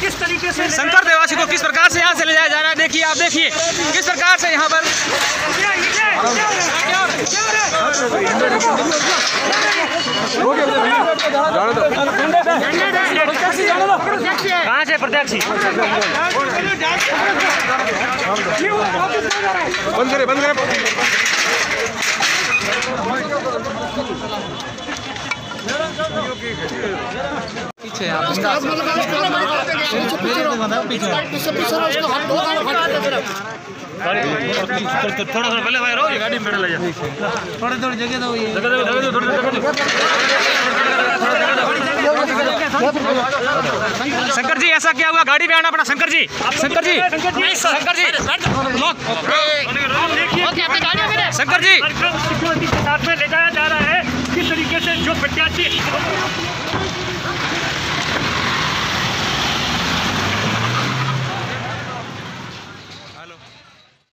किस तरीके से शंकर देवासी को किस प्रकार से यहाँ से ले जाया जा रहा है। देखिए, आप देखिए किस प्रकार से यहाँ पर कहाँ से प्रत्याशी बंद करे पीछे थोड़ा पहले भाई रहो, ये गाड़ी में बैठा ले जा, थोड़ी जगह दो, ये शंकर जी ऐसा क्या हुआ, गाड़ी में आना पड़ा। शंकर जी शंकर जी शंकर जी सिक्योरिटी के साथ में ले जाया जा रहा है। किस तरीके से जो प्रत्याशी